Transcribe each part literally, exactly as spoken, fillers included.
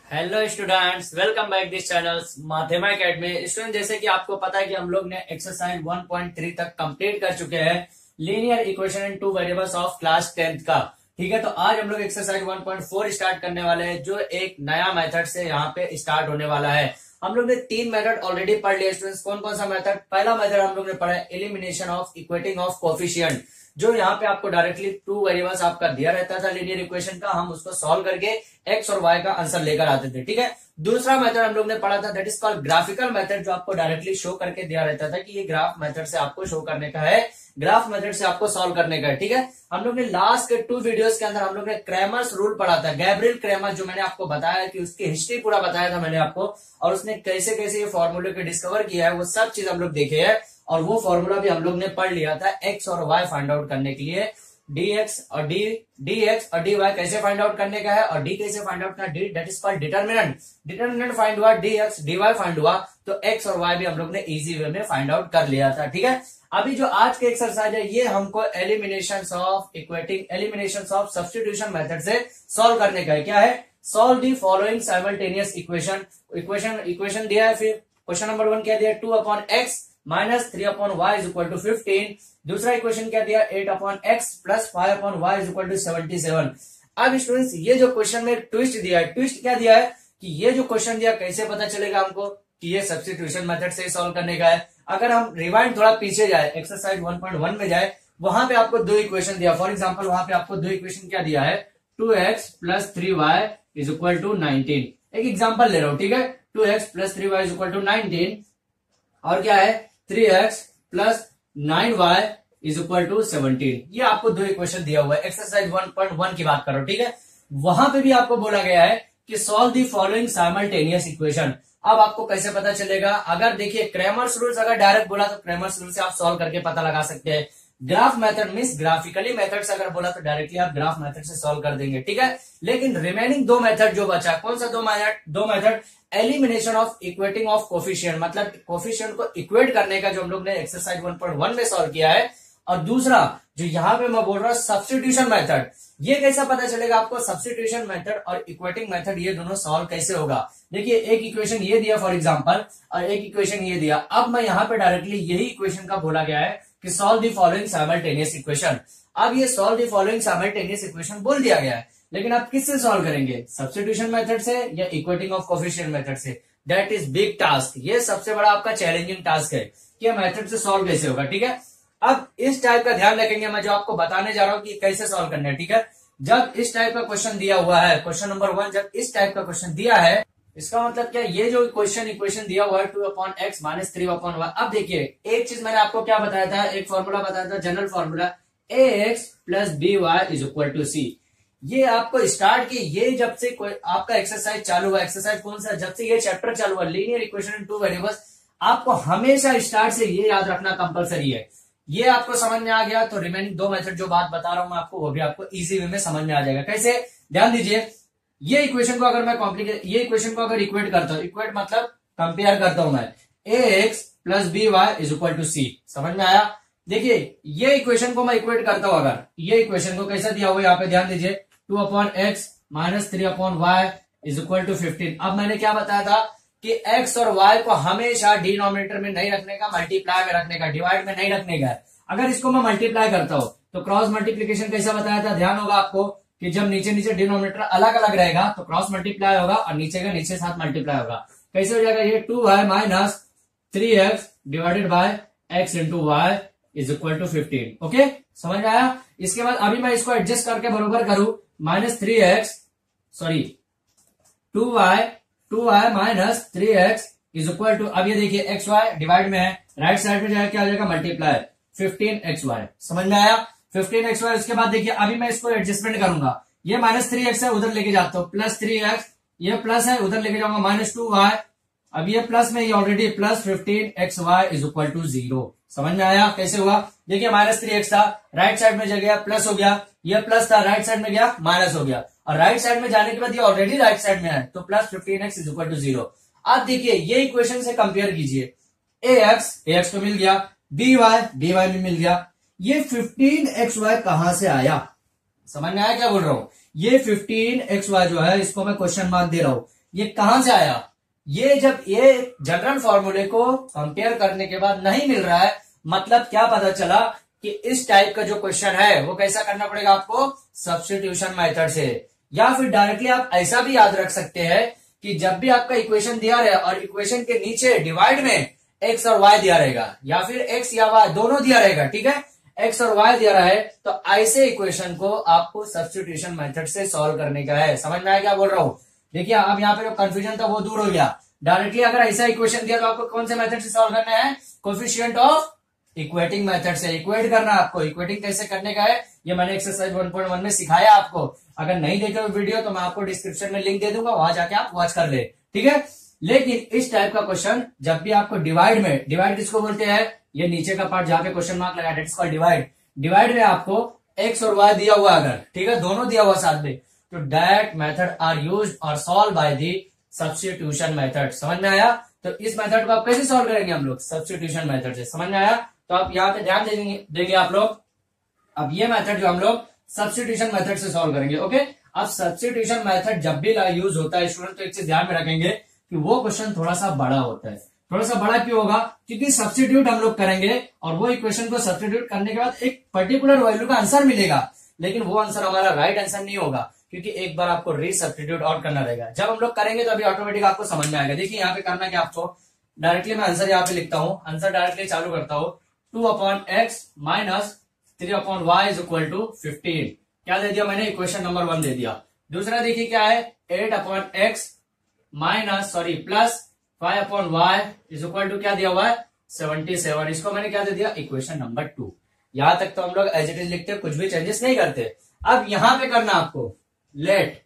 Hello students, welcome back this channel Madhyama academy. Student, जैसे कि आपको पता है कि हम लोग ने एक्सरसाइज वन पॉइंट थ्री तक कंप्लीट कर चुके हैं linear equation in two variables of class tenth का। ठीक है, तो आज हम लोग exercise one point four start करने वाले हैं, जो एक नया मेथड से यहाँ पे स्टार्ट होने वाला है। हम लोग ने तीन मेथड ऑलरेडी पढ़ लिए स्टूडेंट्स। कौन कौन सा मेथड? पहला मेथड हम लोग ने पढ़ा है elimination of equating of coefficient, जो यहाँ पे आपको डायरेक्टली टू वेरिएबल्स आपका दिया रहता था लीनियर इक्वेशन का, हम उसको सॉल्व करके एक्स और वाई का आंसर लेकर आते थे। ठीक है, दूसरा मेथड हम लोग ने पढ़ा था, that is called graphical method, जो आपको डायरेक्टली शो करके दिया रहता था कि ये ग्राफ मेथड से आपको शो करने का है, ग्राफ मेथड से आपको सॉल्व करने का है। ठीक है, हम लोग ने लास्ट के टू वीडियोस के अंदर हम लोग ने क्रैमर्स रूल पढ़ा था, गैब्रियल क्रैमर, जो मैंने आपको बताया कि उसकी हिस्ट्री पूरा बताया था मैंने आपको, और उसने कैसे कैसे ये फॉर्मूले को डिस्कवर किया है, वो सब चीज हम लोग देखे हैं। और वो फॉर्मूला भी हम लोग ने पढ़ लिया था एक्स और वाई फाइंड आउट करने के लिए, डी एक्स और डी डी एक्स और डी वाई कैसे फाइंड आउट करने का है, और डी कैसे फाइंड आउट करना, D that is called determinant. Determinant find हुआ, D X D Y find हुआ, तो एक्स और वाई भी हम लोग ने इजी वे में फाइंड आउट कर लिया था। ठीक है, अभी जो आज के एक्सरसाइज है, ये हमको elimination of equating elimination of substitution method से सॉल्व करने का है। क्या है? Solve the following simultaneous equation. Equation equation दिया है, फिर क्वेश्चन नंबर वन क्या दिया? Two upon x minus three upon Y is equal to fifteen. दूसरा इक्वेशन क्या दिया? Eight upon x plus five upon Y is equal to seventy seven. अब students, ये जो क्वेश्चन में ट्विस्ट दिया है, ट्विस्ट क्या दिया है कि ये जो क्वेश्चन दिया, कैसे पता चलेगा हमको कि ये सब्स्टिट्यूशन मेथड से सॉल्व करने का है? अगर हम रिवाइंड थोड़ा पीछे जाए, एक्सरसाइज वन पॉइंट वन में जाए, वहां पे आपको दो इक्वेशन दिया। फॉर एग्जाम्पल, वहां पे आपको दो इक्वेशन क्या दिया है? Two x plus three Y is equal to nineteen. एक एग्जाम्पल ले रहा हूं, ठीक है? Two x plus three Y is equal to nineteen, और क्या है? Three X plus nine Y is equal to seventeen. ये आपको दो इक्वेशन दिया हुआ है, एक्सरसाइज वन पॉइंट वन की बात करो। ठीक है, वहां पे भी आपको बोला गया है कि solve the following simultaneous equation. अब आपको कैसे पता चलेगा? अगर देखिए, क्रैमर्स रूल्स अगर डायरेक्ट बोला तो क्रैमर्स रूल से आप सॉल्व करके पता लगा सकते हैं। Graph method means graphically method से अगर बोला तो डायरेक्टली आप ग्राफ मेथड से सॉल्व कर देंगे। ठीक है, लेकिन रिमेनिंग दो मेथड जो बचा, कौन सा दो मेथड? दो method elimination of equating of coefficient, मतलब कोफिशिएंट को इक्वेट करने का, जो हम लोग ने एक्सरसाइज वन पॉइंट वन में सॉल्व किया है। और दूसरा जो यहां पे मैं बोल रहा हूं, सब्स्टिट्यूशन मेथड। ये कैसा पता चलेगा आपको? सब्स्टिट्यूशन मेथड और इक्वेटिंग मेथड ये दोनों सॉल्व कैसे होगा? देखिए, एक इक्वेशन ये दिया फॉर एग्जांपल, और एक इक्वेशन ये दिया। अब मैं यहां पे डायरेक्टली यही इक्वेशन का बोला गया है कि solve the following simultaneous equation. अब ये solve the following simultaneous equation बोल दिया गया है, लेकिन आप किससे सॉल्व करेंगे? सब्स्टिट्यूशन मेथड से या इक्वेटिंग ऑफ कोफिशिएंट मेथड से? That is big task. ये सबसे बड़ा आपका चैलेंजिंग टास्क है कि मेथड से सॉल्व कैसे होगा। ठीक है, अब इस टाइप का ध्यान रखेंगे, मैं जो आपको बताने जा रहा हूं कि कैसे सॉल्व करना है। ठीक है, जब इस टाइप का क्वेश्चन दिया हुआ है, क्वेश्चन नंबर वन, जब इस टाइप का क्वेश्चन दिया है, इसका मतलब क्या? ये जो क्वेश्चन इक्वेशन दिया हुआ है two upon x minus three upon Y. अब देखिए, एक चीज मैंने आपको क्या बताया था, एक फॉर्मूला बताया था, general formula, A X plus B Y is equal to C. ये आपको स्टार्ट की, ये जब से कोई आपका एक्सरसाइज चालू हुआ, एक्सरसाइज कौन सा? जब से ये चैप्टर चालू हुआ, linear equation in two variables, आपको हमेशा स्टार्ट से ये याद रखना कंपलसरी है। ये आपको समझ में आ गया तो रिमेनिंग दो मेथड जो बात बता रहा हूं मैं आपको, वो भी आपको इजी वे में समझ में आ जाएगा। कैसे? ध्यान दीजिए, ये इक्वेशन को अगर मैं कॉम्प्लिकेट ये इक्वेशन को अगर इक्वेट करता हूं, इक्वेट मतलब कंपेयर करता हूं मैं, A X plus B Y is equal to C. समझ में आया? देखिए, ये इक्वेशन को मैं इक्वेट करता हूं, अगर ये इक्वेशन को कैसा दिया हुआ है यहाँ पे, ध्यान दीजिए, two upon x minus three upon Y is equal to fifteen. अब मैंने क्या बताया था कि x और y को हमेशा डिनोमिनेटर में नहीं रखने का, मल्टीप्लाई में रखने का, डिवाइड में नहीं रखने का। अगर इसको मैं मल्टीप्लाई करता हूं तो क्रॉस मल्टीप्लीकेशन कैसा बताया था? ध्यान होगा आपको कि जब नीचे नीचे डिनोमिनेटर अलग अलग रहेगा तो क्रॉस मल्टीप्लाई होगा, और नीचे का नीचे साथ मल्टीप्लाई होगा। कैसे हो जाएगा ये? Two Y minus three X divided by X into Y is equal to fifteen. Okay, समझ में आया? इसके बाद अभी मैं इसको एडजस्ट करके बरोबर करूं, minus three X sorry two Y two Y minus three X is equal to, अब ये देखिए एक्स वाई डिवाइड में है, राइट साइड में जाएगा क्या आ जाएगा? Multiply fifteen X Y. समझ में आया? Fifteen X Y. उसके बाद देखिए, अभी मैं इसको एडजस्टमेंट करूंगा, ये माइनस थ्री एक्स है, उधर लेके जाता हूं, प्लस थ्री एक्स, ये प्लस है, उधर लेके जाऊंगा, माइनस टू वाई, अब ये प्लस में, ये already plus fifteen X Y is equal to zero. समझ में आया कैसे हुआ? देखिए, माइनस थ्री एक्स था, राइट साइड में गया प्लस हो गया, ये प्लस था, राइट साइड में गया माइनस हो गया, और राइट साइड में जाने के बाद ये ऑलरेडी राइट साइड में है, तो plus fifteen X is equal to zero. अब देखिए, ये इक्वेशन से कंपेयर कीजिए, ए एक्स ए एक्स तो मिल गया, बी वाई बी वाई भी मिल गया, ये फिफ्टीन एक्स वाई कहां से आया? समझ में आया क्या बोल रहा हूं? ये फिफ्टीन एक्स वाई जो है, इसको मैं क्वेश्चन मार्क दे रहा हूं, ये कहां से आया? ये जब ये जनरल फॉर्मूले को कंपेयर करने के बाद नहीं मिल रहा है, मतलब क्या पता चला कि इस टाइप का जो क्वेश्चन है वो कैसा करना पड़ेगा आपको? सब्स्टिट्यूशन मेथड से। या फिर डायरेक्टली आप ऐसा भी याद रख सकते हैं कि जब भी आपका इक्वेशन दिया रहे और इक्वेशन के नीचे डिवाइड में एक्स और वाई दिया रहेगा, या फिर एक्स या वाई दोनों दिया रहेगा, ठीक है, एक्स और वाई दिया रहा है, तो ऐसे इक्वेशन को आपको सब्स्टिट्यूशन मेथड से सॉल्व करने का है। समझ में आया क्या बोल रहा हूं? देखिए अब यहाँ पे जो कंफ्यूजन था वो दूर हो गया। डायरेक्टली अगर ऐसा इक्वेशन दिया तो आपको कौन से मेथड से सॉल्व करना है? कोफिशिएंट ऑफ इक्वेटिंग मेथड से इक्वेट करना है आपको। इक्वेटिंग कैसे करने का है ये मैंने एक्सरसाइज वन पॉइंट वन में सिखाया आपको। अगर नहीं देखे हो वीडियो तो मैं आपको डिस्क्रिप्शन में लिंक दे दूंगा, वहां जाके आप वॉच कर ले, ठीक है। लेकिन इस टाइप का क्वेश्चन जब भी आपको डिवाइड में, डिवाइड किसको बोलते हैं? ये नीचे का पार्ट जहां पे क्वेश्चन मार्क लगा that is called divide. Divide में आपको एक्स और वाई दिया हुआ अगर, ठीक है, दोनों दिया हुआ साथ में, तो दैट मेथड आर यूज्ड और solve by the substitution method. समझ में आया? तो इस मेथड को आप कैसे सॉल्व करेंगे हम लोग? सब्स्टिट्यूशन मेथड से। समझ में आया? तो आप यहाँ पे ध्यान देंगे देंगे आप लोग। अब ये मेथड जो हम लोग सब्स्टिट्यूशन मेथड से सॉल्व करेंगे, ओके। अब सब्स्टिट्यूशन मेथड जब भी यूज होता है स्टूडेंट, तो एक चीज ध्यान में रखेंगे कि वो क्वेश्चन थोड़ा सा बड़ा होता है। थोड़ा सा बड़ा क्यों होगा? क्योंकि सब्स्टिट्यूट हम लोग करेंगे और वो इक्वेशन को सब्स्टिट्यूट करने के बाद एक पर्टिकुलर वैल्यू का आंसर मिलेगा, लेकिन वो आंसर हमारा राइट आंसर नहीं होगा, क्योंकि एक बार आपको रीसब्स्टिट्यूट और करना रहेगा। जब हम लोग करेंगे तो अभी ऑटोमेटिक आपको समझ में आएगा। देखिए यहाँ पे करना क्या आपको, डायरेक्टली मैं आंसर यहाँ पे लिखता हूँ, आंसर डायरेक्टली चालू करता हूँ। Two upon x minus three upon Y is equal to fifteen. क्या दे दिया मैंने? इक्वेशन नंबर वन दे दिया। दूसरा देखिए क्या है, eight upon x minus sorry plus five upon Y is equal to क्या दिया हुआ है? Seventy seven. इसको मैंने क्या दे दिया? Equation number two. यहां तक तो हम लोग एज इट इज लिखते, कुछ भी चेंजेस नहीं करते। अब यहां पे करना आपको लेट,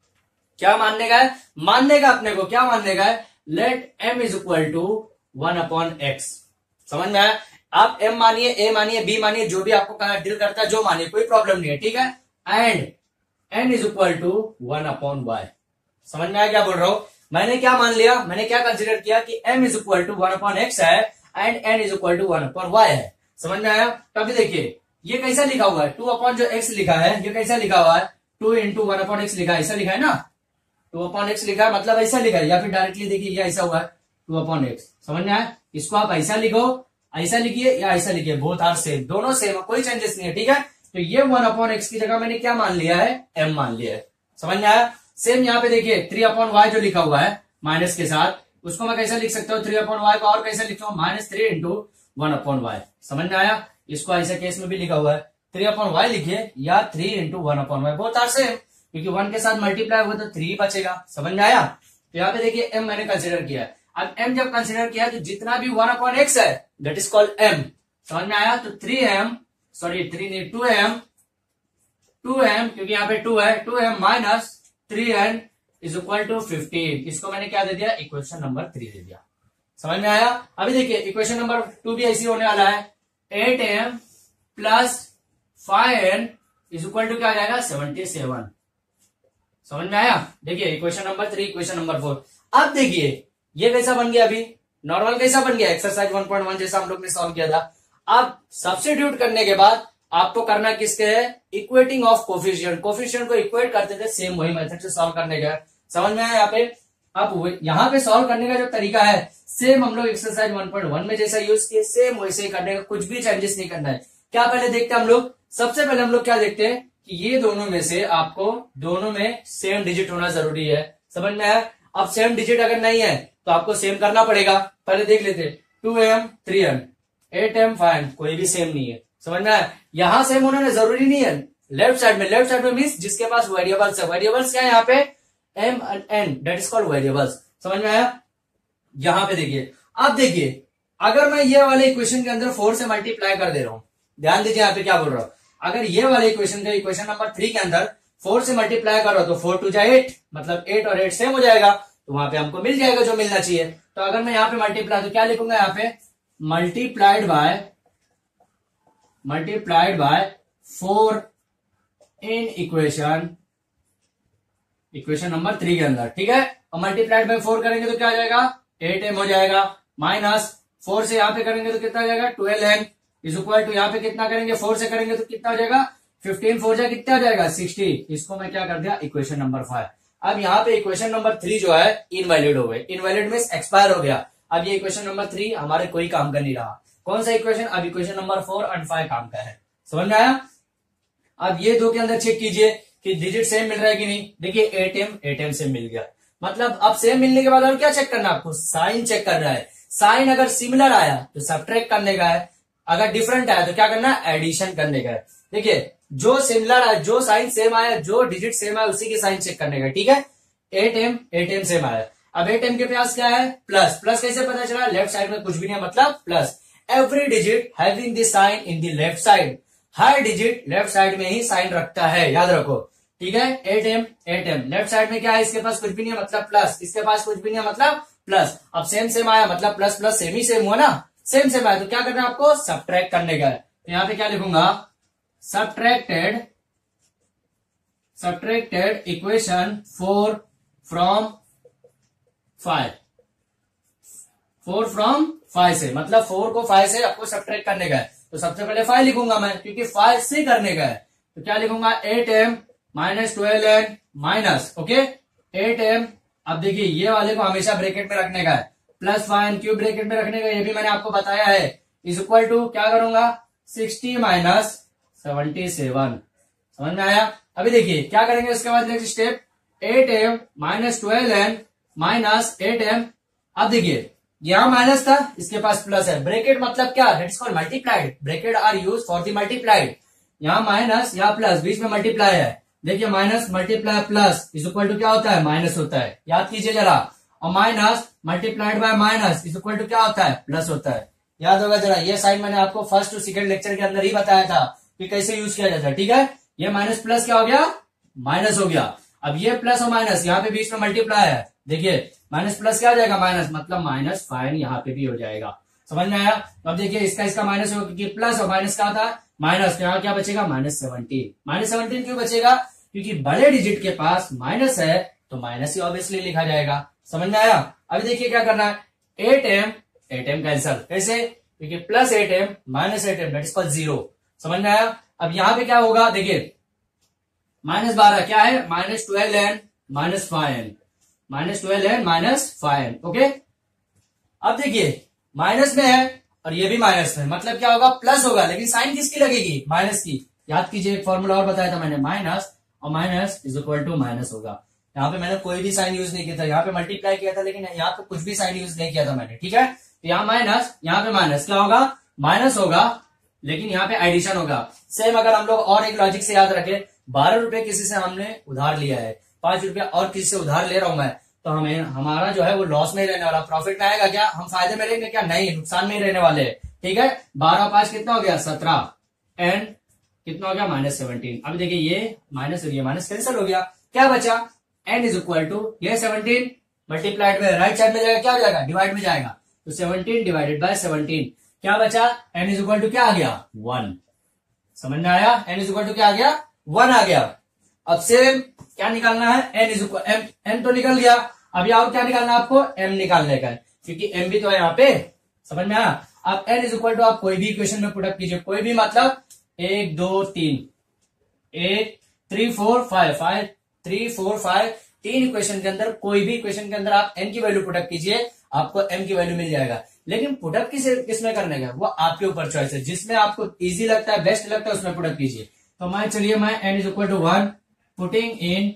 क्या मानने का है? मानने का अपने को क्या मानने का है? Let M is equal to one upon X. समझ में आया? आप एम मानिए, ए मानिए, बी मानिए, जो भी आपको दिल करता है जो मानिए, कोई प्रॉब्लम नहीं है, ठीक है। And N is equal to one upon Y. समझ में आया क्या बोल रहा हूं? मैंने क्या मान लिया, मैंने क्या कंसिडर किया कि m is equal to one upon X है and n is equal to one upon Y है। समझ में आया? तभी देखिए ये कैसा लिखा हुआ है, टू अपॉन जो x लिखा है ये कैसा लिखा हुआ है? Two into one upon X लिखा है, ऐसा लिखा है ना, टू अपॉन एक्स लिखा है, मतलब ऐसा लिखा है। या फिर डायरेक्टली देखिए ये ऐसा हुआ है टू अपॉन एक्स। समझ में आया? इसको आप ऐसा लिखो, ऐसा लिखिए या ऐसा लिखिए, बोथ आर सेम, दोनों सेम, कोई चेंजेस नहीं है, ठीक है। तो ये वन अपॉन एक्स की जगह मैंने क्या मान लिया है? m मान लिया है। समझ में आया? सेम यहाँ पे देखिए थ्री अपॉन वाई जो लिखा हुआ है माइनस के साथ, उसको मैं कैसे लिख सकता हूँ? थ्री अपॉन वाई को और कैसे लिखता हूँ? Minus three into one upon Y. समझ में आया? इसको ऐसे केस में भी लिखा हुआ है, थ्री अपॉन वाई लिखिए या three into one upon Y, बहुत आर सेम, क्योंकि वन के साथ मल्टीप्लाई हुआ तो थ्री बचेगा। समझ में आया? तो यहाँ पे देखिए एम मैंने कंसिडर किया है। अब एम जब कंसिडर किया तो जितना भी वन अपॉन एक्स है दैट इज कॉल्ड एम। समझ में आया? तो थ्री एम सॉरी थ्री नहीं टू एम टू एम क्योंकि यहाँ पे टू है, two M minus three N is equal to fifteen. इसको मैंने क्या दे दिया? इक्वेशन नंबर थ्री दे दिया। समझ में आया? अभी देखिए इक्वेशन नंबर टू भी ऐसी होने वाला है, eight M plus five N is equal to क्या आ जाएगा? Seventy seven. समझ में आया? देखिए equation number three, equation number four. अब देखिए ये कैसा बन गया? अभी नॉर्मल कैसा बन गया? एक्सरसाइज वन पॉइंट वन जैसा हम लोग ने सॉल्व किया था। अब सब्स्टिट्यूट करने के बाद आपको करना किसके है? Equating of coefficient. कोफिशिएंट को इक्वेट करते थे, सेम वही मेथड से सॉल्व करने का। समझ में आया? यहाँ पे अब यहाँ पे सॉल्व करने का जो तरीका है सेम हम लोग एक्सरसाइज वन पॉइंट वन में जैसा यूज किए सेम वैसे ही करने का, कुछ भी चेंजेस नहीं करना है। क्या पहले देखते हैं हम लोग? सबसे पहले हम लोग क्या देखते हैं कि ये दोनों में से आपको दोनों में सेम डिजिट होना जरूरी है। समझ में आया? अब सेम डिजिट अगर नहीं है तो आपको सेम करना पड़ेगा। पहले देख लेते, two M three M eight M five M, कोई भी सेम नहीं है। समझ में आया? यहां सेम होना ना जरूरी नहीं है, लेफ्ट साइड में, लेफ्ट साइड में मीन्स जिसके पास वेरिएबल्स है। वेरिएबल्स क्या है यहाँ पे? M and N, that is called variables. समझ में आया? यहां पे देखिए, अब देखिए अगर मैं ये वाले इक्वेशन के अंदर फोर से मल्टीप्लाई कर दे रहा हूं, ध्यान दीजिए यहाँ पे क्या बोल रहा हूं। अगर ये वाले इक्वेशन का इक्वेशन नंबर थ्री के अंदर फोर से मल्टीप्लाई करो तो फोर टू जा एट, मतलब एट और एट सेम हो जाएगा, तो वहां पे हमको मिल जाएगा जो मिलना चाहिए। तो अगर मैं यहाँ पे मल्टीप्लाई, तो क्या लिखूंगा यहाँ पे? Multiplied by multiplied by four in equation equation number three के अंदर, ठीक है। और मल्टीप्लाइड बाय फोर करेंगे तो क्या आ जाएगा? एट एम हो जाएगा, माइनस फोर से यहाँ पे करेंगे तो कितना आ जाएगा? Twelve M is equal to यहाँ पे कितना करेंगे? फोर से करेंगे तो कितना हो जाएगा? फिफ्टीन फोर जा कितना हो जाएगा? सिक्सटी। इसको मैं क्या कर दिया? Equation number five. अब यहाँ पे इक्वेशन नंबर थ्री जो है इनवैलिड हो गए, इनवैलिड मीन्स एक्सपायर हो गया। अब ये इक्वेशन नंबर थ्री हमारे कोई काम का नहीं रहा। कौन सा इक्वेशन? अब equation number four and five काम का है। समझ में आया? अब ये दो के अंदर चेक कीजिए कि डिजिट सेम मिल रहा है कि नहीं। देखिए eight M eight M same मिल गया, मतलब अब सेम मिलने के बाद और क्या चेक करना है आपको? साइन चेक करना है। साइन अगर सिमिलर आया तो सब्ट्रैक्ट करने का है, अगर डिफरेंट आया तो क्या करना है? एडिशन करने का है। देखिए जो सिमिलर आया, जो साइन सेम आया, जो डिजिट सेम आया उसी की साइन चेक करने का, ठीक है। Eight M eight M same आया। अब एट एम के पास क्या है? प्लस। प्लस कैसे पता चला? लेफ्ट साइड में कुछ भी नहीं है, मतलब plus. Every digit having the sign in the left side, हर डिजिट लेफ्ट साइड में ही साइन रखता है, याद रखो, ठीक है। Eight M eight M left side में क्या है? इसके पास कुछ भी नहीं है, मतलब प्लस। इसके पास कुछ भी नहीं है, मतलब प्लस। अब सेम सेम आया, मतलब प्लस प्लस सेम ही सेम हुआ ना, सेम सेम आया तो क्या करना है आपको? सब्ट्रैक्ट करने का है। तो यहां पे क्या लिखूंगा? Subtracted subtracted equation four from five, four from five से, मतलब फोर को फाइव से आपको सब्ट्रैक्ट करने का है। तो सबसे पहले फाइव लिखूंगा मैं, क्योंकि फाइव से करने का है। तो क्या लिखूंगा? Eight M minus twelve N minus, okay, eight M. अब देखिए ये वाले को हमेशा ब्रैकेट में रखने का है, प्लस फाइव क्यों ब्रैकेट में रखने का, ये भी मैंने आपको बताया है। इज इक्वल टू क्या करूंगा? Sixty minus seventy seven. समझ में आया? अभी देखिए क्या करेंगे उसके बाद next step, eight M minus twelve N minus eight M. अब देखिए यहां माइनस था, इसके पास प्लस है। ब्रैकेट मतलब क्या? That is called multiplied. Bracket are use for the multiplied. यहाँ माइनस, यहाँ प्लस, बीच में मल्टीप्लाई है। देखिए minus multiply plus is equal to क्या होता है? माइनस होता है, याद कीजिए जरा। और minus multiplied by minus is equal to क्या होता है? प्लस होता है, याद होगा जरा। ये साइन मैंने आपको फर्स्ट टू सेकंड लेक्चर के अंदर ही बताया था कि कैसे यूज किया जाता है, ठीक है। ये माइनस प्लस क्या हो गया? माइनस हो गया। अब ये प्लस और माइनस यहाँ पे बीच में मल्टीप्लाई है, देखिए माइनस प्लस क्या हो जाएगा? माइनस, मतलब माइनस फाइन यहाँ पे भी हो जाएगा। समझ में आया? अब देखिए इसका इसका माइनस हो, क्योंकि प्लस और माइनस का था माइनस, तो यहाँ क्या बचेगा? Minus seventeen. माइनस सेवनटीन क्यों बचेगा? क्योंकि बड़े डिजिट के पास माइनस है तो माइनस ही ऑब्वियसली लिखा जाएगा। समझ में आया? अभी देखिए क्या करना है, eight M eight M cancel, कैसे? क्योंकि plus eight M minus eight M that is called zero. समझ में आया? अब यहाँ पे क्या होगा? देखिए माइनस बारह क्या है? Minus twelve N minus five N, minus twelve N minus five N, okay. अब देखिए माइनस में है और ये भी माइनस में, मतलब क्या होगा? प्लस होगा, लेकिन साइन किसकी लगेगी? माइनस की। याद कीजिए एक फॉर्मूला और बताया था मैंने, माइनस और minus is equal to minus होगा। यहाँ पे मैंने कोई भी साइन यूज नहीं किया था, यहाँ पे मल्टीप्लाई किया था, लेकिन यहाँ पे कुछ भी साइन यूज नहीं किया था मैंने, ठीक है। तो यहाँ माइनस, यहाँ पे माइनस, क्या होगा? माइनस होगा, लेकिन यहाँ पे एडिशन होगा। सेम अगर हम लोग और एक लॉजिक से याद रखें, बारह रुपए किसी से हमने उधार लिया है, पांच रुपया और किसी से उधार ले रहा हूं मैं, तो हमें हमारा जो है वो लॉस में ही रहने वाला, प्रॉफिट में आएगा क्या? हम फायदे में रहेंगे क्या? नहीं, नुकसान में ही रहने वाले हैं, ठीक है। बारह पांच कितना हो गया? सत्रह, एंड कितना हो गया? Minus seventeen. अभी देखिए ये माइनस हो गया, माइनस कैंसिल हो गया, क्या बचा? एन इज इक्वल टू ये सेवनटीन मल्टीप्लाइड में राइट साइड में जाएगा, क्या हो जाएगा? डिवाइड में जाएगा, तो सेवनटीन डिवाइडेड बाय सेवनटीन क्या बचा? एन इज इक्वल टू क्या आ गया? वन। समझ में आया? एन इज इक्वल टू क्या आ गया? वन आ गया। अब सेम क्या निकालना है? N is equal, M N तो निकल गया, अभी और क्या निकालना है आपको? एम निकालने का है, क्योंकि एम भी तो है यहाँ पे। समझ में आया? अब एन इज इक्वल टू आप कोई भी इक्वेशन में पुटअप कीजिए, कोई भी, मतलब एक दो तीन, एक three four five, five three four five, तीन इक्वेशन के अंदर कोई भी इक्वेशन के अंदर आप एन की वैल्यू पुटअप कीजिए, आपको एम की वैल्यू मिल जाएगा। लेकिन पुटअप किस किसमें करने का वो आपके ऊपर चॉइस है, जिसमें आपको इजी लगता है, बेस्ट लगता है, उसमें पुटअप कीजिए। तो मैं चलिए मैं N is equal to one putting in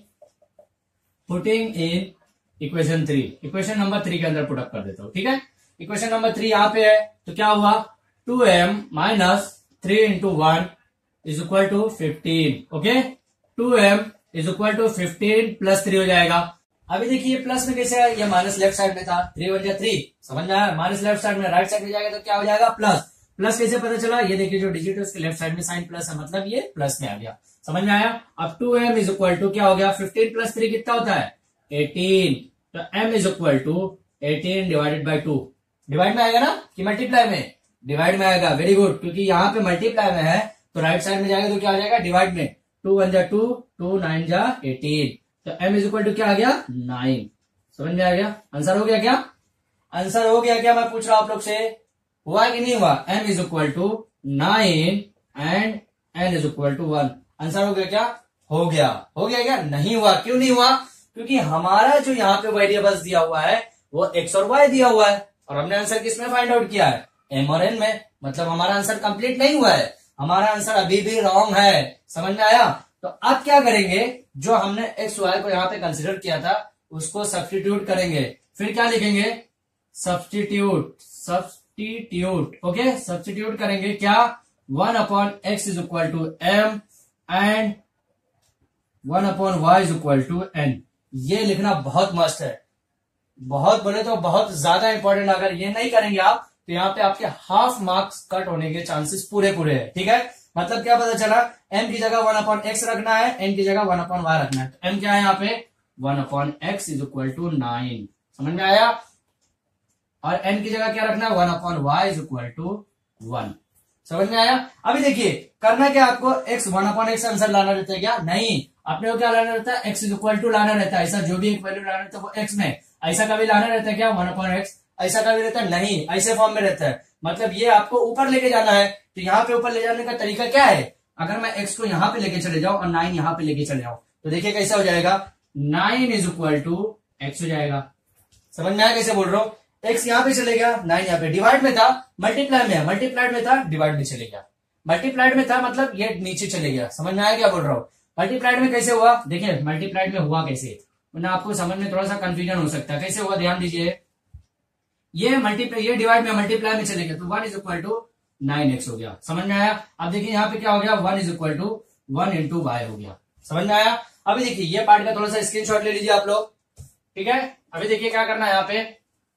putting in equation three, equation number three के अंदर पुटअप कर देता हूं, ठीक है। इक्वेशन नंबर थ्री यहाँ पे है, तो क्या हुआ? Two M minus three into one is equal to fifteen, okay. Two M is equal to fifteen plus three हो जाएगा। अभी देखिए प्लस में कैसे है? ये माइनस लेफ्ट साइड में था, थ्री वन जा थ्री, समझ में आया? माइनस लेफ्ट साइड में, राइट साइड में जाएगा तो क्या हो जाएगा? प्लस। प्लस कैसे पता चला? ये देखिए जो डिजिट है उसके लेफ्ट साइड में साइन प्लस है, मतलब ये प्लस में आ गया। समझ में आया? अब two M is equal to क्या हो गया? फिफ्टीन प्लस थ्री कितना होता है? एटीन। तो m is equal to eighteen divided by two, divide में आएगा ना कि मल्टीप्लाई में? डिवाइड में आएगा, वेरी गुड, क्योंकि यहाँ पे मल्टीप्लाई में है तो राइट साइड में जाएगा तो क्या हो जाएगा? डिवाइड में। टू वन जा टू, टू नाइन जा एटीन, तो m इज इक्वल टू क्या आ गया? नाइन। समझ में आ गया? आंसर हो गया क्या? आंसर हो गया क्या? मैं पूछ रहा हूं आप लोग से, हुआ कि नहीं हुआ? m is equal to nine and n is equal to one. Answer हो गया क्या? हो गया। हो गया क्या? नहीं हुआ। क्यों नहीं हुआ? क्योंकि हमारा जो यहाँ पे वेरिएबल्स दिया हुआ है वो एक्स और वाई दिया हुआ है, और हमने आंसर किसमें फाइंड आउट किया है, एम और एन में। मतलब हमारा आंसर कंप्लीट नहीं हुआ है, हमारा आंसर अभी भी रॉन्ग है। समझ में आया? तो अब क्या करेंगे, जो हमने एक्स वाई को यहाँ पे कंसिडर किया था उसको सब्स्टिट्यूट करेंगे। फिर क्या लिखेंगे, सब्स्टिट्यूट सब्स्टिट्यूट ओके, सब्स्टिट्यूट करेंगे क्या, one upon X is equal to M and one upon Y is equal to N. ये लिखना बहुत मस्त है, बहुत बोले तो बहुत ज्यादा इंपॉर्टेंट। अगर ये नहीं करेंगे आप तो यहाँ पे आपके हाफ मार्क्स कट होने के चांसेस पूरे पूरे है। ठीक है, मतलब क्या पता चला, m की जगह वन अपॉन एक्स रखना है, n की जगह वन अपॉन वाई रखना है। तो m क्या है यहाँ पे, one upon X is equal to nine. समझ में आया? और n की जगह क्या रखना है, one upon Y is equal to one. समझ में आया? अभी देखिए करना क्या, आपको x one upon X answer लाना रहता है क्या, नहीं, अपने को क्या लाना रहता है, x इज इक्वल टू लाना रहता है। ऐसा जो भी एक वैल्यू लाना रहता है वो x में, ऐसा कभी लाना रहता है क्या, वन अपॉन एक्स, ऐसा कभी रहता है नहीं, ऐसे फॉर्म में रहता है। मतलब ये आपको ऊपर लेके जाना है। तो यहाँ पे ऊपर ले जाने का तरीका क्या है, अगर मैं x को यहाँ पे लेके चले जाऊं और नाइन यहाँ पे लेके चले जाऊं तो देखिए कैसा हो जाएगा, nine is equal to X हो जाएगा। समझ में आया कैसे बोल रहा हूं, x यहाँ पे चले गया, नाइन यहाँ पे, डिवाइड में था मल्टीप्लाई में है, मल्टीप्लाइड में था डिवाइड में चले गया, मल्टीप्लाइड में था मतलब ये नीचे चले गया। समझ में आया क्या बोल रहा हूँ, मल्टीप्लाइड में कैसे हुआ, देखिए मल्टीप्लाइड में हुआ कैसे, वरना आपको समझ में थोड़ा सा कंफ्यूजन हो सकता है। कैसे हुआ ध्यान दीजिए, ये मल्टीप्लाई ये डिवाइड में मल्टीप्लाई में चले गया तो one is equal to nine X हो गया। समझ में आया? अब देखिए यहाँ पे क्या हो गया, one is equal to one into Y हो गया। समझ में आया? अभी देखिए ये पार्ट का थोड़ा सा स्क्रीनशॉट ले लीजिए आप लोग। ठीक है, अभी देखिए क्या करना है यहाँ पे,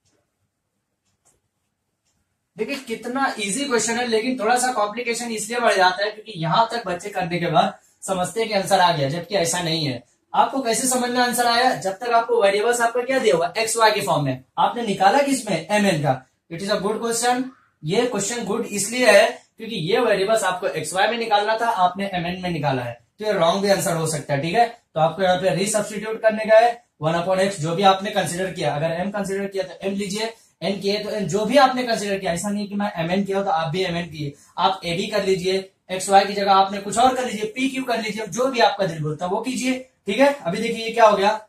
देखिए कितना इजी क्वेश्चन है, लेकिन थोड़ा सा कॉम्प्लिकेशन इसलिए बढ़ जाता है क्योंकि यहां तक बच्चे करने के बाद समझते हैं कि आंसर आ गया, जबकि ऐसा नहीं है। आपको कैसे समझ में आंसर आया, जब तक आपको वेरिएबल्स आपका क्या दिया हुआ, एक्स वाई के फॉर्म में, आपने निकाला किसमें, एम एन का। It is a good question. ये क्वेश्चन गुड इसलिए है क्योंकि ये वेरिएबल्स आपको एक्स वाई में निकालना था, आपने एम एन में निकाला है, तो ये रॉन्ग भी आंसर हो सकता है। ठीक है, तो आपको यहाँ पे रीसब्स्टिट्यूट करने का है, वन अपॉन एक्स जो भी आपने कंसिडर किया, अगर एम कंसिडर किया तो एम लीजिए, एन किए तो एन, जो भी आपने कंसिडर किया। ऐसा नहीं है कि मैं एम एन किया हो तो आप भी एम एन किए, आप ए बी कर लीजिए, एक्स वाई की जगह आपने कुछ और कर लीजिए, पी क्यू कर लीजिए, जो भी आपका दिल बोलता है वो कीजिए। ठीक है, अभी देखिए ये क्या हो गया,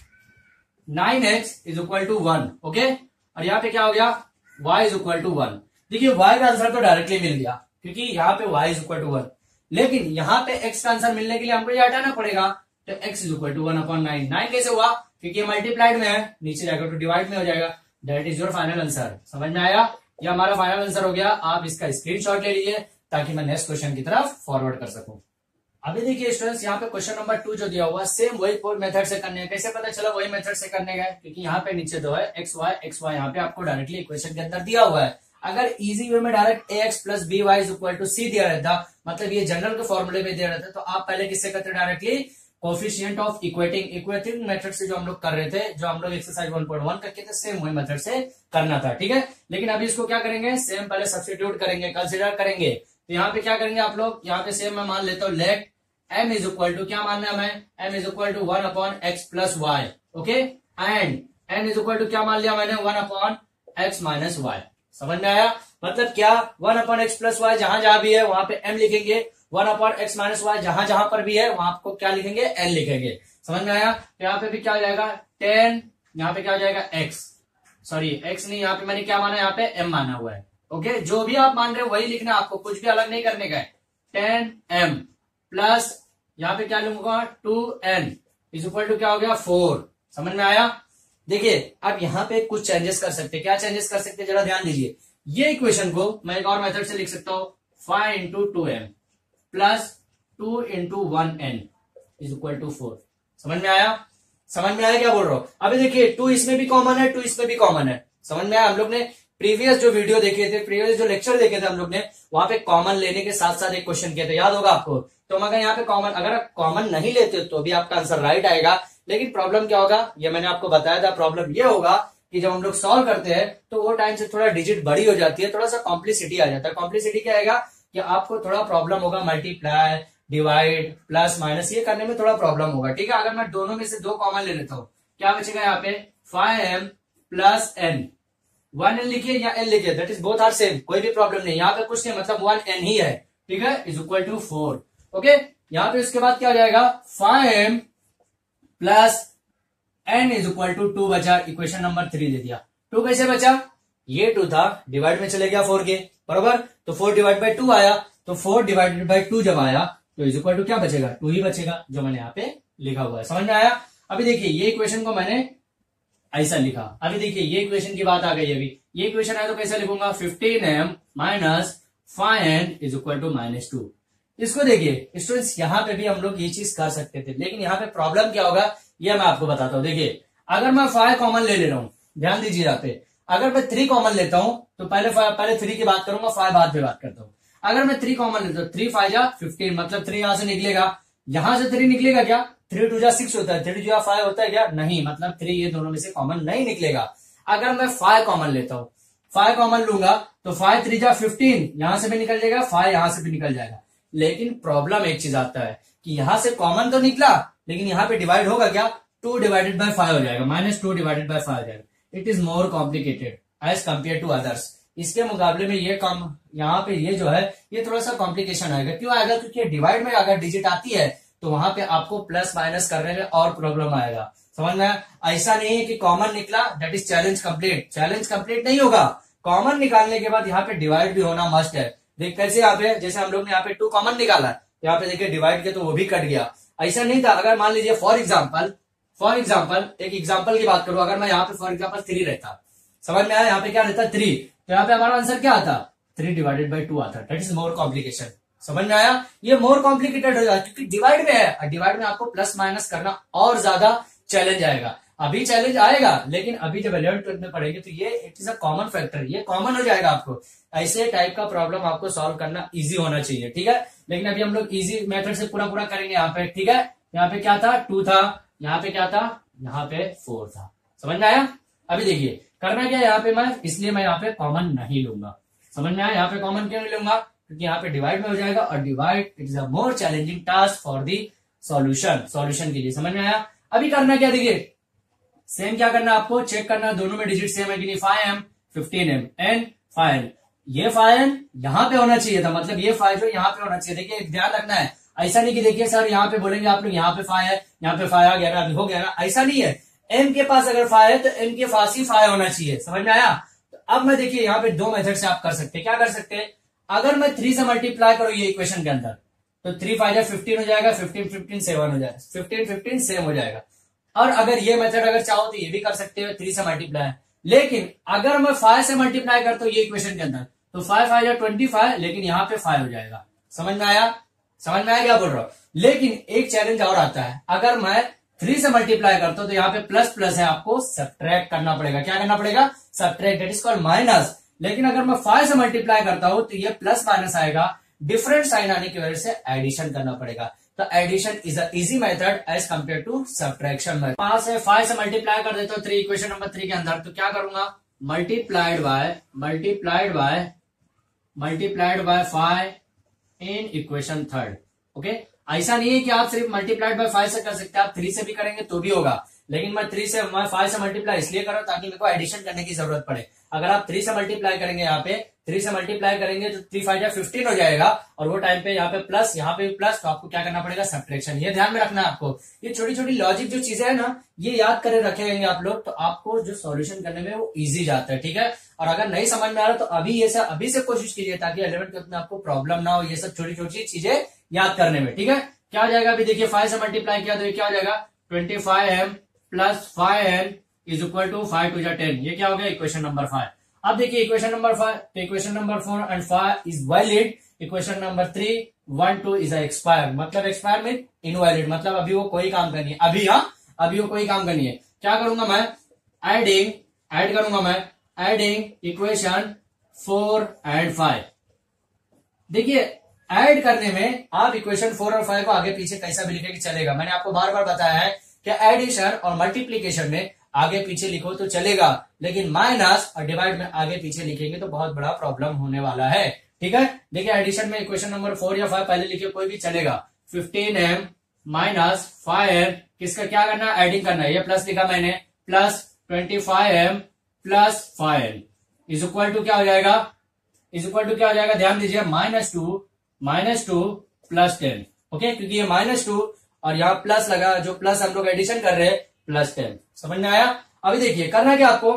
nine X is equal to one. Okay, और यहाँ पे क्या हो गया, y is equal to one. देखिए y का आंसर तो डायरेक्टली मिल गया क्योंकि यहाँ पे y is equal to one, लेकिन यहाँ पे x का आंसर मिलने के लिए हमको ये हटाना पड़ेगा। तो x is equal to one upon nine. Nine कैसे हुआ, क्योंकि ये मल्टीप्लाइड में है, नीचे जाकर तो डिवाइड में हो जाएगा। That is your final answer. समझ में आया? ये हमारा फाइनल आंसर हो गया। आप इसका स्क्रीनशॉट ले लीजिए ताकि मैं नेक्स्ट क्वेश्चन की तरफ फॉरवर्ड कर सकूं। अभी देखिए स्टूडेंट्स, यहाँ पे क्वेश्चन नंबर टू जो दिया हुआ सेम वही कोड मेथड से करने हैं। कैसे पता चला वही मेथड से करने का है, क्योंकि यहाँ पे नीचे दो है एक्स वाई, एक्स वाई यहाँ पे आपको डायरेक्टली इक्वेशन के अंदर दिया हुआ है। अगर इजी वे में direct A X plus B Y is equal to C दिया रहता, मतलब ये जनरल के फॉर्मूले में दिया रहता, तो आप पहले किससे करते directly, coefficient of equating equating method से जो हम लोग कर रहे थे, जो हम लोग एक्सरसाइज वन पॉइंट वन करके थे, सेम वही मेथड से करना था। ठीक है, लेकिन अभी इसको क्या करेंगे, सेम पहले सब्स्टिट्यूट करेंगे, कंसिडर करेंगे। तो यहाँ पे क्या करेंगे आप लोग, यहाँ पे सेम मैं मान लेता हूँ, let m is equal to, क्या मानना है हमें, m is equal to one upon x plus Y. Okay, and n is equal to क्या मान लिया मैंने, one upon x minus Y. समझ में आया? मतलब क्या, one upon x plus Y जहां जहां भी है वहां पे m लिखेंगे, one upon x minus Y जहां जहां पर भी है वहां आपको क्या लिखेंगे, n लिखेंगे। समझ में आया? तो यहाँ पे भी क्या हो जाएगा, टेन, यहाँ पे क्या हो जाएगा x, सॉरी x नहीं, यहाँ पे मैंने क्या माना, यहाँ पे m माना हुआ है। ओके, जो भी आप मान रहे हो वही लिखना, आपको कुछ भी अलग नहीं करने का है। टेन एम प्लस यहाँ पे क्या लूंगा, two N is equal to क्या हो गया, फोर। समझ में आया? देखिए अब यहाँ पे कुछ चेंजेस कर सकते हैं। क्या चेंजेस कर सकते हैं, जरा ध्यान दीजिए। ये इक्वेशन को मैं एक और मेथड से लिख सकता हूँ, five into two M plus two into one N is equal to four. समझ में आया? समझ में आया क्या बोल रहा हूँ? अभी देखिए टू इसमें भी कॉमन है, टू इसमें भी कॉमन है। समझ में आया? हम लोग ने प्रीवियस जो वीडियो देखे थे, प्रीवियस जो लेक्चर देखे थे हम लोग ने, वहां पे कॉमन लेने के साथ साथ एक क्वेश्चन किया था, याद होगा आपको। तो अगर यहाँ पे कॉमन, अगर आप कॉमन नहीं लेते तो भी आपका आंसर राइट आएगा। लेकिन प्रॉब्लम क्या होगा, ये मैंने आपको बताया था, प्रॉब्लम ये होगा कि जब हम लोग सॉल्व करते हैं तो वो टाइम से थोड़ा डिजिट बड़ी हो जाती है, थोड़ा सा कॉम्प्लिसिटी आ जाता है। कॉम्प्लिसिटी क्या आएगा कि आपको थोड़ा प्रॉब्लम होगा, मल्टीप्लाई डिवाइड प्लस माइनस ये करने में थोड़ा प्रॉब्लम होगा। ठीक है, अगर मैं दोनों में से दो कॉमन ले लेता हूँ, क्या बचेगा यहाँ पे, five M plus N, one N लिखिए या एन लिखिए, that is both are same, कोई भी प्रॉब्लम नहीं, यहाँ पे कुछ नहीं, मतलब वन एन ही है। ठीक है, is equal to four. Okay, यहाँ पे उसके बाद क्या हो जाएगा, five M plus N is equal to two बचा, इक्वेशन नंबर थ्री दे दिया। टू कैसे बचा, ये टू था, डिवाइड में चले गया फोर के, बरोबर, तो फोर डिवाइड बाई टू आया, तो फोर डिवाइडेड बाई टू जब आया तो इज इक्वल टू क्या बचेगा, टू ही बचेगा, जो मैंने यहाँ पे लिखा हुआ है। समझ में आया। अभी देखिए ये इक्वेशन को मैंने ऐसा लिखा, अभी देखिए ये इक्वेशन की बात आ गई। अभी ये इक्वेशन है तो कैसे लिखूंगा, fifteen M minus five N is equal to minus two. इसको देखिए स्टूडेंट्स, यहाँ पे भी हम लोग ये चीज कर सकते थे, लेकिन यहाँ पे प्रॉब्लम क्या होगा ये मैं आपको बताता हूँ। देखिए अगर मैं फाइव कॉमन ले ले रहा हूँ, ध्यान दीजिए यहाँ पे, अगर मैं थ्री कॉमन लेता हूं तो पहले पहले थ्री की बात करूंगा, फाइव बाद में बात करता हूं। अगर मैं थ्री कॉमन लेता हूं, थ्री फाइव जा फिफ्टीन, मतलब थ्री यहां से निकलेगा, यहां से थ्री निकलेगा क्या, थ्री टू जा सिक्स होता है, थ्री टू जा फाइव होता है क्या, नहीं, मतलब थ्री ये दोनों में से कॉमन नहीं निकलेगा। अगर मैं फाइव कॉमन लेता हूं, फाइव कॉमन लूंगा तो फाइव थ्री जा फिफ्टीन, यहां से भी निकल जाएगा, फाइव यहां से भी निकल जाएगा। लेकिन प्रॉब्लम एक चीज आता है कि यहां से कॉमन तो निकला, लेकिन यहाँ पे डिवाइड होगा क्या, टू डिवाइडेड बाय फाइव हो जाएगा, minus two divided by five हो जाएगा। It is more complicated as compare to others. इसके मुकाबले में ये कम, यहाँ पे ये जो है ये थोड़ा सा कॉम्प्लिकेशन आएगा। क्यों आएगा, क्योंकि डिवाइड में अगर डिजिट आती है तो वहां पे आपको प्लस माइनस करने में और प्रॉब्लम आएगा। समझ में, ऐसा नहीं है कि कॉमन निकला that is challenge complete, challenge complete नहीं होगा। कॉमन निकालने के बाद यहाँ पे डिवाइड भी होना मस्ट है। देख कैसे, यहाँ पे जैसे हम लोग ने यहाँ पे टू कॉमन निकाला, यहाँ पे देखिए डिवाइड किया तो वो भी कट गया। ऐसा नहीं था, अगर मान लीजिए फॉर एग्जाम्पल फॉर एग्जाम्पल एक एग्जाम्पल की बात करूं, अगर मैं यहाँ पे फॉर एग्जाम्पल थ्री रहता, समझ में आया, यहाँ पे क्या रहता थ्री, तो यहाँ पे हमारा आंसर क्या आता, थ्री डिवाइडेड बाई टू आता। That is more complication. समझ में आया, ये मोर कॉम्प्लिकेटेड हो जाता क्योंकि डिवाइड में है, और डिवाइड में आपको प्लस माइनस करना और ज्यादा चैलेंज आएगा। अभी चैलेंज आएगा, लेकिन अभी जब इलेवेंथ ट्वेल्थ में पढ़ेंगे तो ये it is a common factor, ये कॉमन हो जाएगा आपको। ऐसे टाइप का प्रॉब्लम आपको सॉल्व करना इजी होना चाहिए, ठीक है। लेकिन अभी हम लोग इजी मेथड से पूरा पूरा करेंगे यहाँ पे, ठीक है। यहाँ पे क्या था, टू था, यहाँ पे क्या था, यहाँ पे फोर था। समझ में आया। अभी देखिए करना क्या है, यहाँ पे मैं इसलिए मैं यहाँ पे कॉमन नहीं लूंगा। समझ में आया, यहाँ पे कॉमन क्यों नहीं लूंगा, क्योंकि यहाँ पे डिवाइड में हो जाएगा, और divide it is a more challenging task for the solution, solution के लिए। समझ में आया। अभी करना क्या, देखिए सेम क्या करना, आपको चेक करना दोनों में डिजिट सेम है कि नहीं, five M fifteen M and five, ये फाइव यहाँ पे होना चाहिए था, मतलब ये फाइव जो यहाँ पे होना चाहिए। देखिए ध्यान रखना है, ऐसा नहीं कि देखिए सर यहाँ पे बोलेंगे आप लोग यहाँ पे फाइव है, यहाँ पे फाइव आ गया ना, अभी हो गया ना, ऐसा नहीं है। एम के पास अगर फाइव है तो एम के पास ही फाइव होना चाहिए। समझ में आया। तो अब मैं देखिए यहाँ पे दो मेथड से आप कर सकते हैं। क्या कर सकते हैं, अगर मैं थ्री से मल्टीप्लाई करूँ ये इक्वेशन के अंदर, तो थ्री फाइव या फिफ्टीन हो जाएगा, फिफ्टीन फिफ्टीन सेवन हो जाएगा, फिफ्टीन फिफ्टीन सेम हो जाएगा। और अगर ये मेथड अगर चाहो तो ये भी कर सकते हो, थ्री से मल्टीप्लाई। लेकिन अगर मैं फाइव से मल्टीप्लाई करता हूँ ये इक्वेशन के अंदर, तो फाइव फाइव या ट्वेंटी फाइव, लेकिन यहाँ पे फाइव हो जाएगा। समझ में आया, समझ में आया क्या बोल रहा हूं। लेकिन एक चैलेंज और आता है, अगर मैं थ्री से मल्टीप्लाई करता हूं तो यहाँ पे प्लस प्लस है, आपको सब्ट्रैक्ट करना पड़ेगा। क्या करना पड़ेगा, subtract, that is called minus. लेकिन अगर मैं फाइव से मल्टीप्लाई करता हूं तो ये प्लस माइनस आएगा, डिफरेंट साइन आने की वजह से एडिशन करना पड़ेगा। तो addition is a easy method as compare to subtraction method. पांच से फाइव से मल्टीप्लाई कर देता हूं थ्री, इक्वेशन नंबर थ्री के अंदर, तो क्या करूंगा, multiplied by multiplied by multiplied by five in equation third. Okay, ऐसा नहीं है कि आप सिर्फ मल्टीप्लाइड बाय फाइव से कर सकते हैं, आप थ्री से भी करेंगे तो भी होगा। लेकिन मैं थ्री से मैं फाइव से मल्टीप्लाई इसलिए कर रहा हूं ताकि मेरे को एडिशन करने की जरूरत पड़े। अगर आप थ्री से मल्टीप्लाई करेंगे, यहाँ पे थ्री से मल्टीप्लाई करेंगे तो थ्री फाइव या फिफ्टीन हो जाएगा, और वो टाइम पे यहाँ पे प्लस, यहाँ पे प्लस, तो आपको क्या करना पड़ेगा, सब्ट्रैक्शन। ये ध्यान में रखना है आपको। ये छोटी छोटी लॉजिक जो चीजें है ना, ये याद करे रखेंगे आप लोग, तो आपको जो सॉल्यूशन करने में वो इजी जाता है, ठीक है। और अगर नहीं समझ में आ रहा तो अभी ये सब अभी से कोशिश कीजिए, ताकि इलेवेंथ ट्वेल्थ में आपको प्रॉब्लम ना हो ये सब छोटी छोटी चीजें याद करने में, ठीक है। क्या हो जाएगा, अभी देखिए फाइव से मल्टीप्लाई किया तो ये क्या हो जाएगा, twenty five M plus five N is equal to five two जा टेन। ये क्या हो गया, इक्वेशन नंबर फाइव। अब देखिए इक्वेशन नंबर फाइव, तो equation number four and five is valid, equation number three one two is expire, मतलब expire mean invalid, मतलब अभी वो कोई काम करनी है, अभी हाँ अभी वो कोई काम करनी है। क्या करूंगा मैं, एडिंग एड करूंगा मैं, adding equation four and five. देखिए ऐड करने में आप इक्वेशन फोर और फाइव को आगे पीछे कैसा भी लिखेंगे चलेगा। मैंने आपको बार बार बताया है कि एडिशन और मल्टीप्लीकेशन में आगे पीछे लिखो तो चलेगा, लेकिन माइनस और डिवाइड में आगे पीछे लिखेंगे तो बहुत बड़ा प्रॉब्लम होने वाला है, ठीक है। देखिए एडिशन में इक्वेशन नंबर फोर या फाइव पहले लिखे कोई भी चलेगा, fifteen M minus five M, किसका क्या करना है, एडिंग करना है। ये प्लस लिखा मैंने, plus twenty five M plus five m is equal to क्या हो जाएगा, इज इक्वल टू क्या हो जाएगा, ध्यान दीजिए, minus two minus two plus ten. Okay, क्योंकि ये माइनस टू और यहाँ प्लस लगा, जो प्लस हम लोग एडिशन कर रहे हैं, प्लस टेन। समझ में आया? अभी देखिए करना क्या आपको,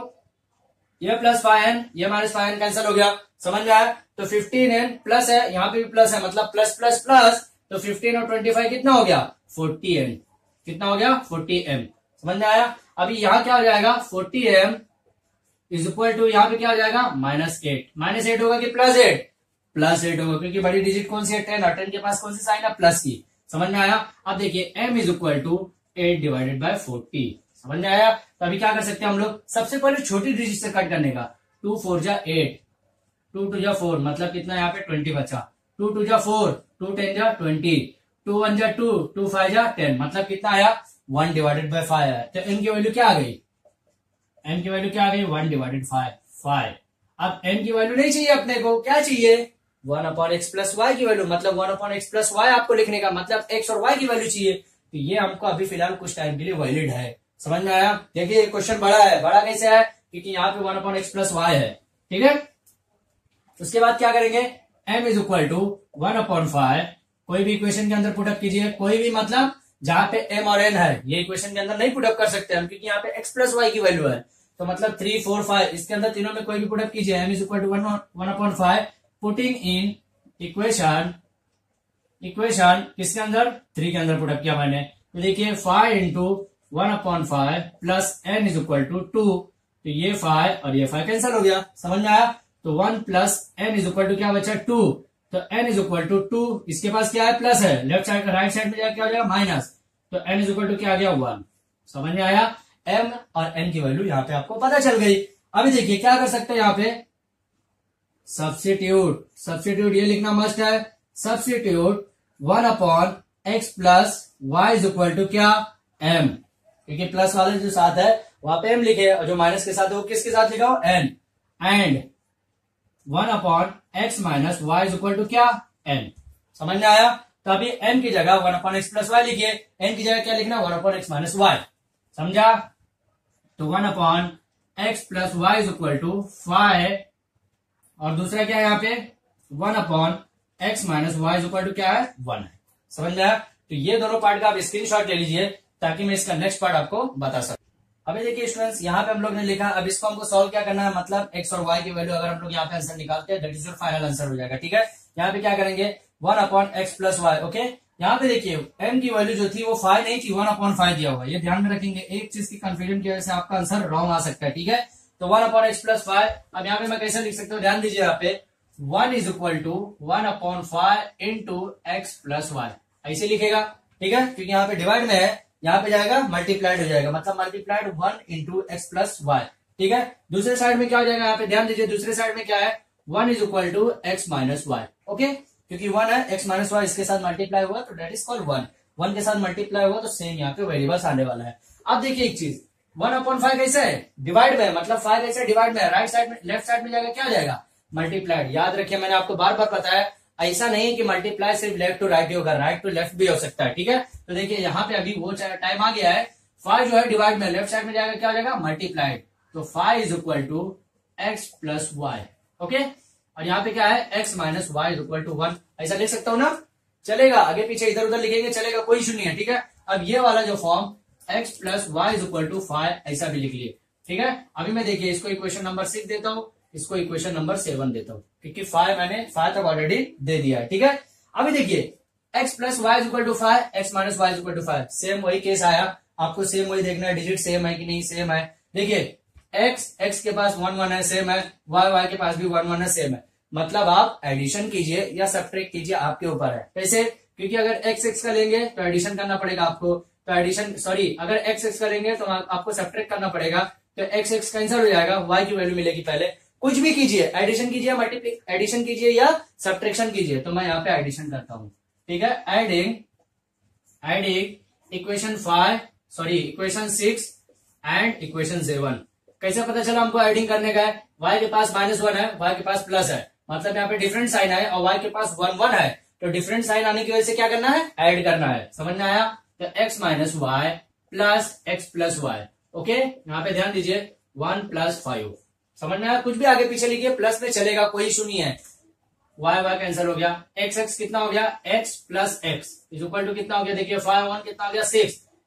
ये प्लस फाइव एन ये माइनस फाइव एन कैंसिल हो गया। समझ में आया? तो फिफ्टीन एन प्लस है, यहाँ पे भी प्लस है, मतलब प्लस प्लस प्लस, तो फिफ्टीन और ट्वेंटी फाइव कितना हो गया, फोर्टी एम। कितना हो गया, फोर्टी एम। समझ में आया? अभी यहाँ क्या हो जाएगा, forty m is equal to, यहाँ पे क्या हो जाएगा, माइनस एट। माइनस एट होगा कि प्लस एट, प्लस एट होगा, क्योंकि बड़ी डिजिट कौन सी है, टेन, और टेन के पास कौन सी साइन है, प्लस की। समझ में आया? अब देखिए m is equal to eight divided by forty. समझ में आया? तो अभी क्या कर सकते हैं हम लोग, सबसे पहले छोटी डिजिट से कट करने का, टू फोर जा एट, टू टू जा फोर, मतलब कितना यहाँ पे ट्वेंटी बचा, टू टू जा फोर, टू टेन जा ट्वेंटी, टू वन जा टू, टू फाइव जा टेन, मतलब कितना आया, वन डिवाइडेड बाय फाइव है। तो m की वैल्यू क्या आ गई, m की वैल्यू क्या आ गई, वन डिवाइडेड फाइव, फाइव। अब m की वैल्यू नहीं चाहिए अपने को, क्या चाहिए, one upon x plus y की वैल्यू, मतलब one upon x plus y आपको लिखने का, मतलब x और y की वैल्यू चाहिए। तो ये हमको अभी फिलहाल कुछ टाइम के लिए वैलिड है। समझ में आया? देखिए क्वेश्चन बड़ा है, बड़ा कैसे है, क्योंकि यहाँ पे one upon x plus y है। ठीक है, उसके बाद क्या करेंगे, m is equal to one upon five, कोई भी इक्वेशन के अंदर पुटअप कीजिए, कोई भी, मतलब जहां पे m और n है, ये इक्वेशन के अंदर नहीं पुटअप कर सकते हम, क्योंकि यहाँ पे x प्लस वाई की वैल्यू है। तो मतलब थ्री फोर फाइव, इसके अंदर तीनों में कोई भी पुटअप कीजिए, m is equal to one upon five, putting in equation, equation किसके अंदर, थ्री के अंदर पुटअप किया मैंने। तो देखिए five into one upon five plus N is equal to two, तो ये फाइव और ये फाइव कैंसिल हो गया। समझ में आया? तो one plus N is equal to क्या बचा, टू, तो n is equal to two, इसके पास क्या है, प्लस है, लेफ्ट साइड राइट साइड में जाकर क्या हो जाएगा, माइनस, तो एन इज इक्वल टू क्या आ गया, वन। समझ में आया? एम और एन की वैल्यू यहाँ पे आपको पता चल गई। अभी देखिए क्या कर सकते हैं यहाँ पे, सब्स्टिट्यूट, सब्स्टिट्यूट ये लिखना मस्ट है, substitute one upon x plus Y is equal to क्या, एम, क्योंकि प्लस वाले जो साथ है वहां पे एम लिखे, और जो माइनस के साथ है वो किसके साथ लिखा हो, n, and one upon x minus y is equal to क्या, एन। समझ में आया? तो अभी एन की जगह one upon x plus y लिखिए, एन की जगह क्या लिखना, one upon x minus y. समझा? तो one upon x plus Y is equal to five, और दूसरा क्या है यहाँ पे, one upon x minus y is equal to क्या है, वन है। समझ में आया? तो ये दोनों पार्ट का आप स्क्रीनशॉट ले लीजिए, ताकि मैं इसका नेक्स्ट पार्ट आपको बता सकूं। अभी देखिए स्टूडेंट्स, यहाँ पे हम लोग ने लिखा, अब इसको हमको सॉल्व क्या करना है, मतलब x और y की वैल्यू अगर हम लोग यहाँ पे आंसर निकालते हैं, that is your final answer हो जाएगा। ठीक है, यहाँ पे क्या करेंगे, one upon x plus Y. Okay, यहाँ पे देखिए m की वैल्यू जो थी वो फाइव नहीं थी, वन अपॉन फाइव दिया हुआ, ये ध्यान में रखेंगे, एक चीज की कंफ्यूजन की वजह से आपका आंसर रॉन्ग आ सकता है। ठीक है, तो one upon x plus five, अब यहाँ पे मैं कैसे लिख सकता हूँ, ध्यान दीजिए, यहाँ पे one is equal to one upon five into x plus y, ऐसे लिखेगा। ठीक है, क्योंकि यहाँ पे डिवाइड में है, यहाँ पे जाएगा मल्टीप्लाइड हो जाएगा, मतलब multiplied one into x plus y. ठीक है, दूसरे साइड में क्या हो जाएगा, यहाँ पे ध्यान दीजिए, दूसरे साइड में क्या है, one is equal to x minus y. Okay, क्योंकि वन है, एक्स माइनस वाई इसके साथ मल्टीप्लाई हुआ तो that is called one, one के साथ मल्टीप्लाई हुआ तो सेम यहाँ पे वेरिएबल्स आने वाला है। अब देखिए एक चीज, वन अपॉन फाइव कैसे है, डिवाइड में, मतलब फाइव कैसे डिवाइड में है, राइट साइड में, लेफ्ट साइड में जाएगा, क्या हो जाएगा, मल्टीप्लाइड। याद रखिए, मैंने आपको बार बार बताया, ऐसा नहीं है कि मल्टीप्लाई सिर्फ लेफ्ट टू राइट ही होगा, राइट टू लेफ्ट भी हो सकता है। ठीक है, तो देखिए यहाँ पे अभी वो टाइम आ गया है, फाइव जो है डिवाइड में, लेफ्ट साइड में जाएगा, क्या हो जाएगा, मल्टीप्लाइड, तो five is equal to x plus Y. Okay, और यहाँ पे क्या है, x minus y is equal to one, ऐसा लिख सकता हूं ना, चलेगा, आगे पीछे इधर उधर लिखेंगे चलेगा, कोई इशू नहीं है। ठीक है, अब ये वाला जो form x plus Y is equal to five, ऐसा भी लिख लिए। ठीक है, अभी मैं देखिए इसको इक्वेशन नंबर सिक्स देता हूँ, इसको इक्वेशन नंबर सेवन देता हूँ, क्योंकि फाइव मैंने फाइव तक ऑलरेडी दे दिया है। ठीक है, अभी देखिए x plus Y is equal to five, x minus y is equal to five, same वही केस आया, आपको सेम वही देखना है, डिजिट सेम है कि नहीं, सेम है। देखिए x x के पास वन वन है, सेम है, y y के पास भी वन वन है, सेम है, मतलब आप एडिशन कीजिए या सब्ट्रैक्ट कीजिए, आपके ऊपर है। कैसे, क्योंकि अगर x x का लेंगे तो एडिशन करना पड़ेगा आपको, तो एडिशन सॉरी अगर x x का लेंगे तो आपको सब्ट्रैक्ट करना पड़ेगा, तो x x कैंसिल हो जाएगा, y की वैल्यू मिलेगी पहले। कुछ भी कीजिए, एडिशन कीजिए, मल्टीप्ली एडिशन कीजिए या सब्ट्रैक्शन कीजिए, तो मैं यहाँ पे एडिशन करता हूं। ठीक है, adding adding equation five sorry equation six and equation seven. कैसे पता चला हमको एडिंग करने का है, y के पास माइनस वन है, y के पास प्लस है, मतलब यहाँ पे डिफरेंट साइन है, और y के पास वन वन है, तो डिफरेंट साइन आने की वजह से क्या करना है, ऐड करना है। समझ में आया? तो x minus y plus x plus Y. Okay, यहाँ पे ध्यान दीजिए, वन प्लस फाइव। समझ में आया? कुछ भी आगे पीछे लिखिए, प्लस में चलेगा, कोई इशू नहीं है। वाई वाई कैंसिल हो गया, एक्स एक्स कितना हो गया, x plus x is equal to कितना हो गया, देखिए फाइव वन कितना हो गया, सिक्स,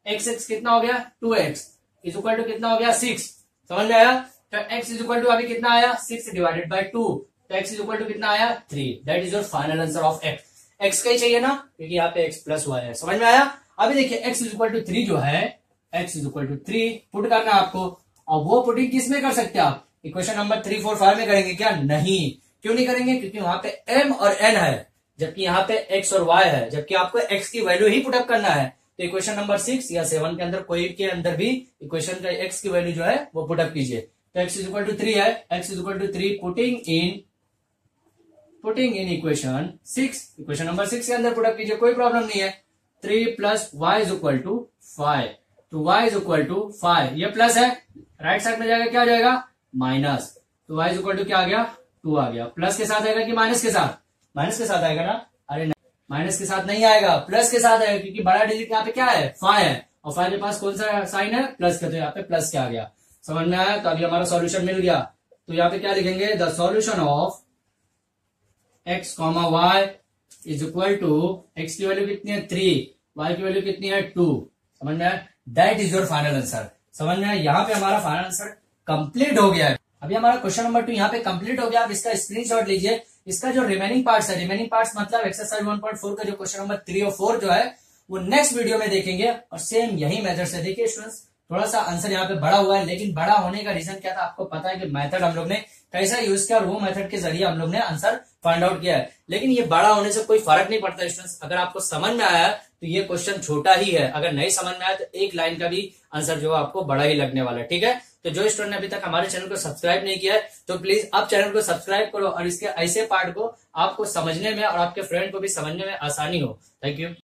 एक्स एक्स कितना हो गया two x is equal to कितना हो गया सिक्स, समझ में आया। तो x इज इक्वल टू अभी कितना आया सिक्स डिवाइडेड बाई टू, तो x इज इक्वल टू कितना आया three. That is your final answer of x। x का ही चाहिए ना, क्योंकि यहाँ पे x प्लस वाई है, समझ में आया। अभी देखिए x is equal to three जो है, x is equal to three put करना है आपको, और वो पुटिंग किस में कर सकते हैं आप, equation number three four five में करेंगे क्या, नहीं। क्यों नहीं करेंगे, क्योंकि वहां पे m और n है, जबकि यहाँ पे x और y है, जबकि आपको x की वैल्यू ही पुटअप करना है। तो इक्वेशन नंबर सिक्स या सेवन के अंदर कोई के अंदर भी इक्वेशन का x की वैल्यू जो है वो पुटअप कीजिए। तो x is equal to three है, x is equal to three putting in putting in equation six, equation number six के अंदर पुटअप कीजिए, कोई प्रॉब्लम नहीं है। Three plus Y is equal to five, तो y is equal to five, ये plus है, राइट साइड में जाएगा क्या आ जाएगा माइनस, तो y इज इक्वल टू क्या आ गया टू आ गया। प्लस के साथ आएगा कि माइनस के साथ, माइनस के साथ आएगा ना, अरे नहीं माइनस के साथ नहीं आएगा, प्लस के साथ आएगा, क्योंकि बड़ा डिजिट यहाँ पे क्या है फाइव है, और फाइव के पास कौन सा साइन है प्लस का, तो यहाँ पे प्लस क्या आ गया, समझ में आया। तो अभी हमारा सॉल्यूशन मिल गया, तो यहाँ पे क्या लिखेंगे, the solution of x comma y is equal to, x की वैल्यू कितनी है थ्री, वाई की वैल्यू कितनी है टू, समझ में आया। That is your final answer, समझ में आया। यहाँ पे हमारा फाइनल आंसर कंप्लीट हो गया है। अभी हमारा क्वेश्चन नंबर टू यहाँ पे कंप्लीट हो गया। आप इसका स्क्रीनशॉट लीजिए, इसका जो रिमेनिंग पार्ट्स है, रिमेनिंग पार्ट्स मतलब एक्सरसाइज वन पॉइंट फोर का जो क्वेश्चन नंबर थ्री और फोर जो है वो नेक्स्ट वीडियो में देखेंगे, और सेम यही मेथड से देखिए स्टूडेंट्स। थोड़ा सा आंसर यहाँ पे बड़ा हुआ है, लेकिन बड़ा होने का रीजन क्या था आपको पता है कि मेथड हम लोग ने कैसा यूज किया, और वो मेथड के जरिए हम लोग ने आंसर फाइंड आउट किया है। लेकिन ये बड़ा होने से कोई फर्क नहीं पड़ता स्टूडेंट्स, अगर आपको समझ में आया तो ये क्वेश्चन छोटा ही है, अगर नहीं समझ में आया तो एक लाइन का भी आंसर जो है आपको बड़ा ही लगने वाला है, ठीक है। तो जो स्टूडेंट ने अभी तक हमारे चैनल को सब्सक्राइब नहीं किया है तो प्लीज अब चैनल को सब्सक्राइब करो, और इसके ऐसे पार्ट को आपको समझने में और आपके फ्रेंड को भी समझने में आसानी हो। Thank you.